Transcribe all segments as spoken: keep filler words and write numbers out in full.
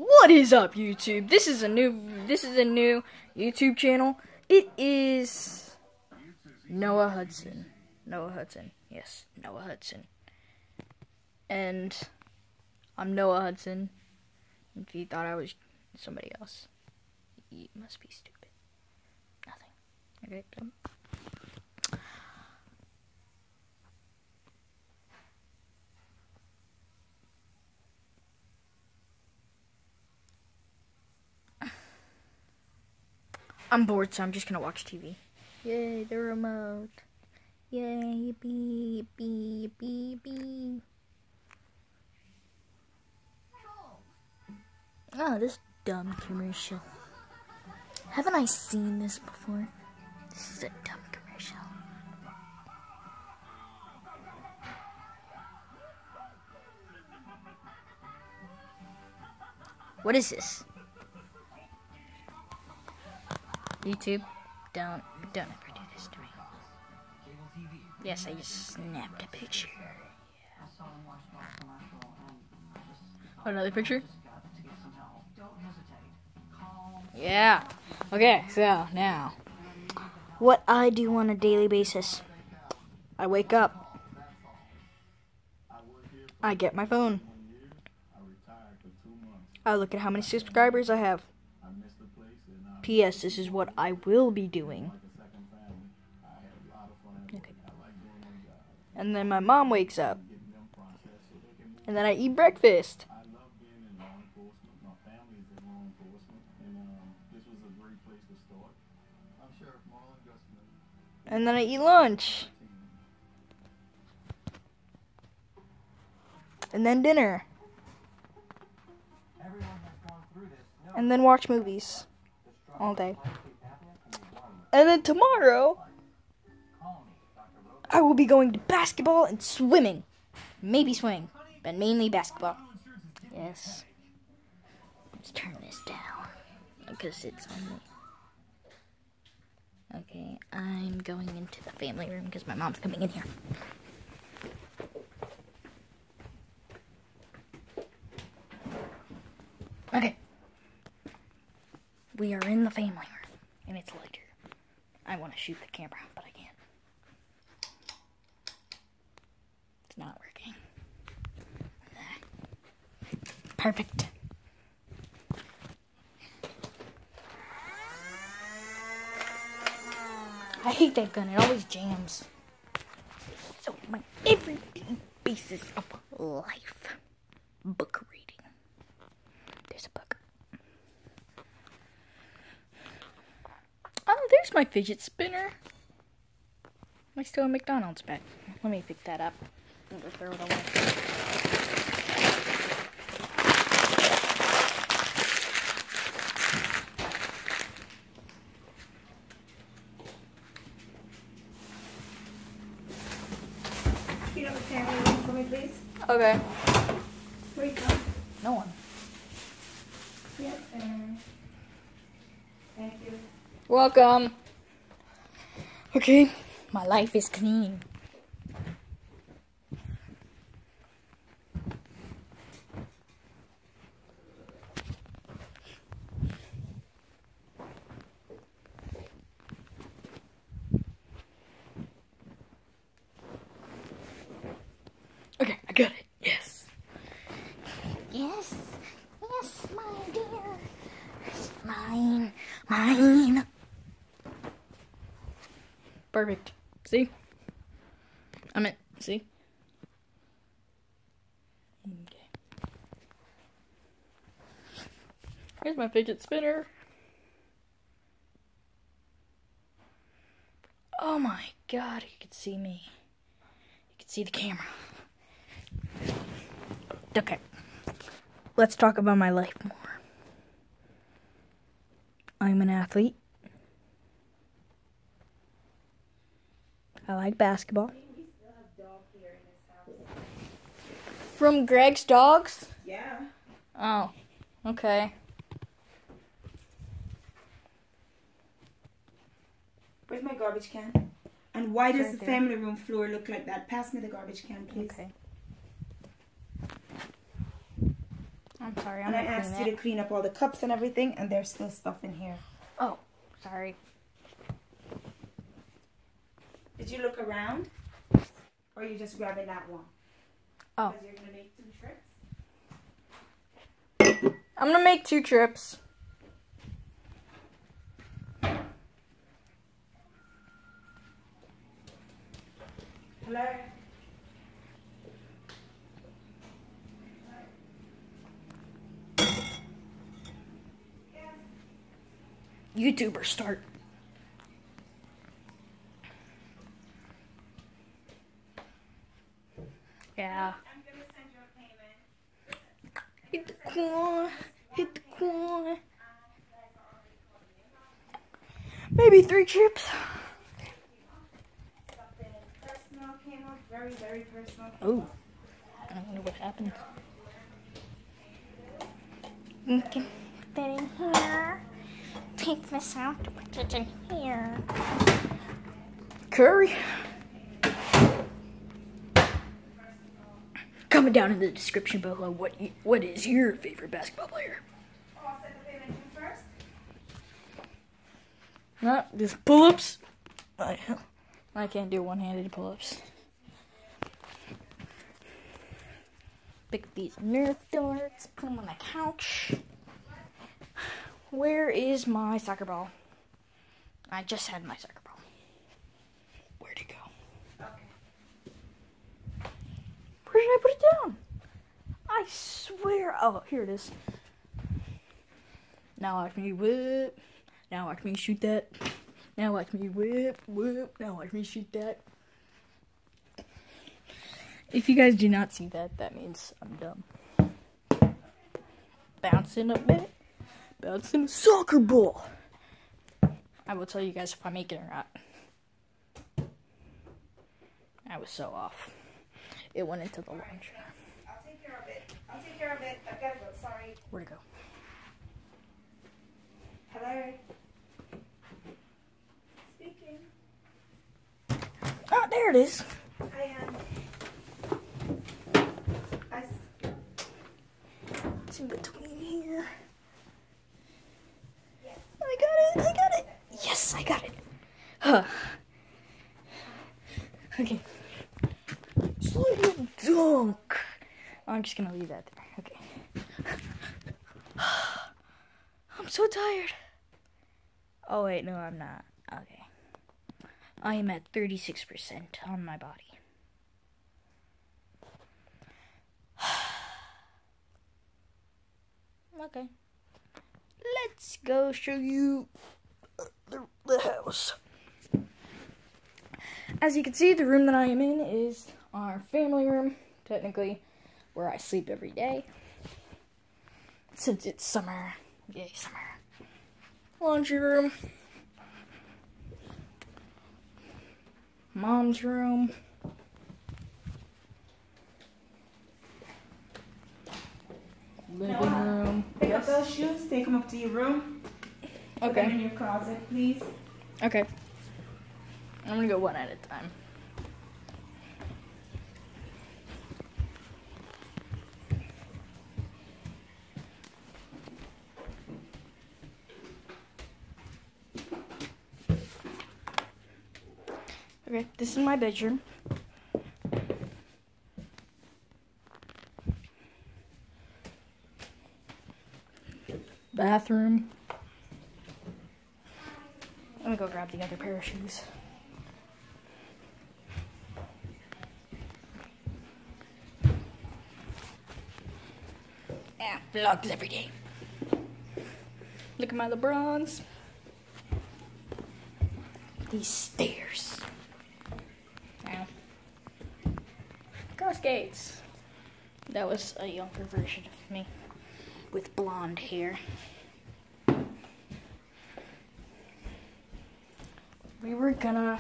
What is up, YouTube? This is a new this is a new YouTube channel. It is Noah Hudson. Noah Hudson. Yes, Noah Hudson. And I'm Noah Hudson. If you thought I was somebody else, you must be stupid. Nothing. Okay. Um, I'm bored, so I'm just gonna watch T V. Yay, the remote. Yay, yippee, yippee, yippee, yippee. Oh, this dumb commercial. Haven't I seen this before? This is a dumb commercial. What is this? YouTube, don't, don't ever do this to me. Yes, I just snapped a picture. Yeah. Another picture? Yeah. Okay, so now, what I do on a daily basis. I wake up. I get my phone. I look at how many subscribers I have. P S This is what I will be doing. Okay. And then my mom wakes up. And then I eat breakfast. And then I eat lunch. And then dinner. And then watch movies. All day. And then tomorrow, I will be going to basketball and swimming. Maybe swimming, but mainly basketball. Yes. Let's turn this down, because it's on me. Okay, I'm going into the family room, because my mom's coming in here. Okay. We are in the family room, and it's lighter. I want to shoot the camera, but I can't. It's not working. Perfect. I hate that gun. It always jams. So, my everyday basis of life. Book reading. There's a book. Oh, there's my fidget spinner. I still have McDonald's back. Let me pick that up and throw it away. You have a family room for me, please? Okay. Where you go? No one. Yes, and thank you. Welcome. Okay, my life is clean. Okay, I got it. Yes. Yes. Yes, my dear. Mine. Mine. Perfect. See? I'm it. See? Okay. Here's my fidget spinner. Oh my god, you can see me. You can see the camera. Okay. Let's talk about my life more. I'm an athlete. I like basketball. We still have dog here in this house. From Greg's Dogs? Yeah. Oh, okay. Where's my garbage can? And why does Right the there. family room floor look like that? Pass me the garbage can, please. Okay. I'm sorry. I'm And I gonna asked clean you it. to clean up all the cups and everything, and there's still stuff in here. Oh, sorry. Did you look around? Or are you just grabbing that one? Oh. Because you're going to make two trips? I'm gonna make two trips. Hello? YouTuber start. Yeah. I'm going to send you a payment. Hit the coin. Hit the coin. Maybe three trips. Something personal came up. Very, very personal. Oh. I don't know what happened. Okay. Put it in here. Take this out. Put it in here. Curry. Comment down in the description below what you, what is your favorite basketball player. Oh, I'll send the payment to you first. Not just pull-ups. I, I can't do one-handed pull-ups. Pick these Nerf darts, put them on the couch. Where is my soccer ball? I just had my soccer ball. Where'd it go? Okay. Where did I put it down? I swear. Oh, here it is. Now watch me whip. Now watch me shoot that. Now watch me whip, whip. Now watch me shoot that. If you guys do not see that, that means I'm dumb. Bouncing a bit. Bouncing a soccer ball. I will tell you guys if I make it or not. I was so off. It went into the lunch. I'll take care of it. I'll take care of it. I've got to go. Sorry. Where'd it go? Hello? Speaking. Oh, there it is. I am. I. s- It's in between here. Yes. I got it. I got it. Yes, I got it. Huh. Okay. Slide dunk. I'm just gonna leave that there. Okay. I'm so tired. Oh wait, no, I'm not. Okay. I am at thirty-six percent on my body. Okay. Let's go show you the, the house. As you can see, the room that I am in is our family room, technically, where I sleep every day. Since it's summer. Yay, summer. Laundry room. Mom's room. Living room. Pick up those shoes. Take them up to your room. Put them in Okay. your closet, please. Okay. I'm gonna go one at a time. Okay, this is my bedroom. Bathroom. I'm gonna go grab the other pair of shoes. Yeah, vlogs every day. Look at my LeBrons. These stairs. Now, Girl Scouts. That was a younger version of me with blonde hair. We were gonna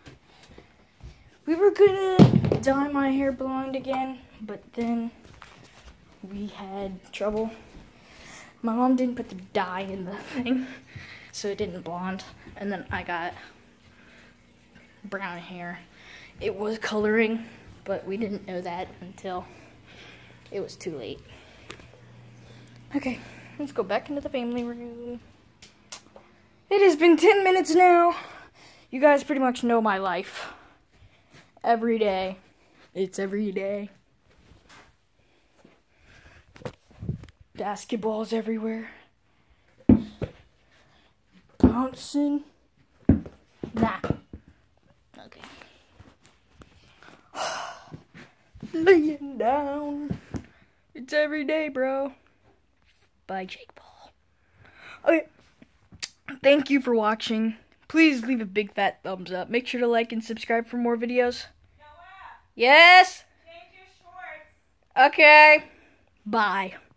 we were gonna dye my hair blonde again, but then we had trouble. My mom didn't put the dye in the thing, so it didn't blonde. And then I got brown hair. It was coloring, but we didn't know that until it was too late. Okay, let's go back into the family room. It has been ten minutes now. You guys pretty much know my life. Every day. It's every day. Basketballs everywhere. Bouncing. Nah. Okay. Laying down. It's every day, bro. Bye, Jake Paul. Okay. Thank you for watching. Please leave a big fat thumbs up. Make sure to like and subscribe for more videos. Noah, Yes? change your shorts. Okay. Bye.